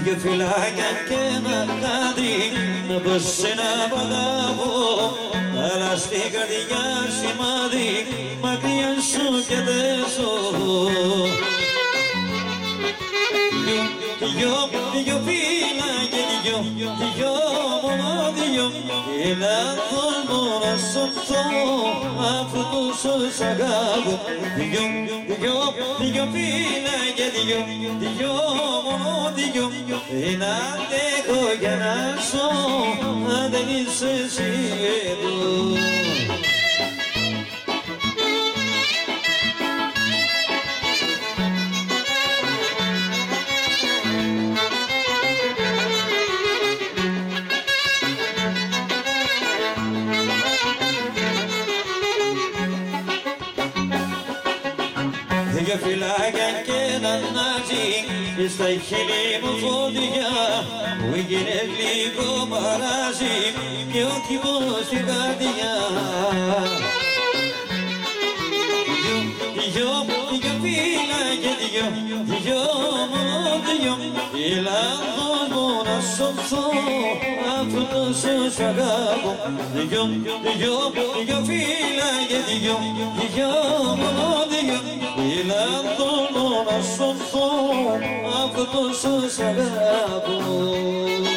Δυο φυλάκια και ένα χάδι να πω σε ένα παγαβώ, αλλά στην καρδιά σημάδι μακριά σου και δεν ζω. Δυο φυλάκια, δυο μόνο δυο, και λάθος μου να σωθώ αφού τόσο σ' αγάπω. Δυο φυλάκια, δυο μόνο δυο, δεν αντέχω για να ζω αν δεν είσαι εσύ εδώ. Δυο φυλάκια και ένα νάζι και στα χείλη μου φωτιά που έγινε λίγο μαράζι και ο κήπος στην καρδιά. Δυο φυλάκια, δυο μόνο δυο, και λάθος μου να σωθώ αφού τόσο σ' αγάπω. Δυο φυλάκια, δυο μόνο δυο, και λάθος μου να σωθώ αφού τόσο σ' αγάπω.